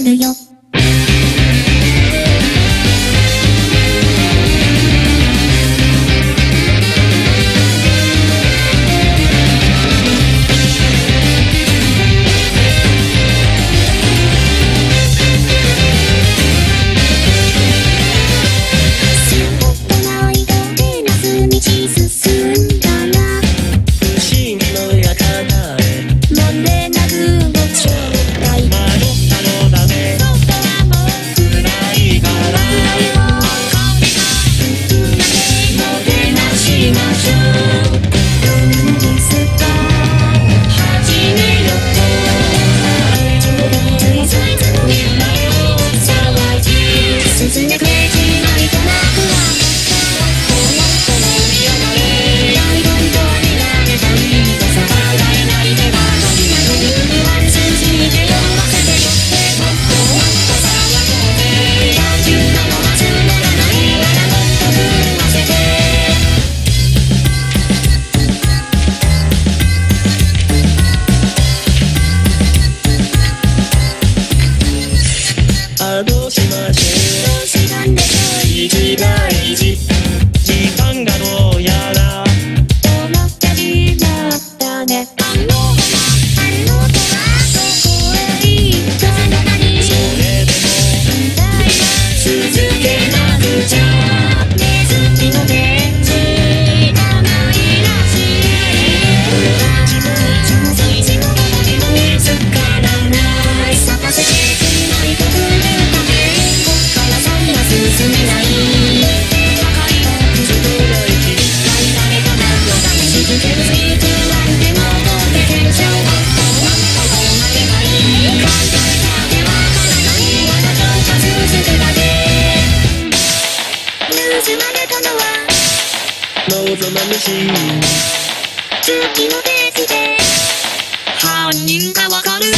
るよ。 どうしましょう。大事大事。時間がどうやら止まってしまったね。あの子はどこへ行ったのに。 それでも続けなくちゃ。ネズミの電池がないらしい。最初のままにも見つからない。咲かせてくないと触れるだけ。こっから先は進めない。ばかりのずっと大事。誰々と何のため続けるスピードなんて残ってけちゃう。投げない簡単だけわからない。まだどうか続くだけ。盗まれたのは望まぬし月のデーツで犯人がわかる。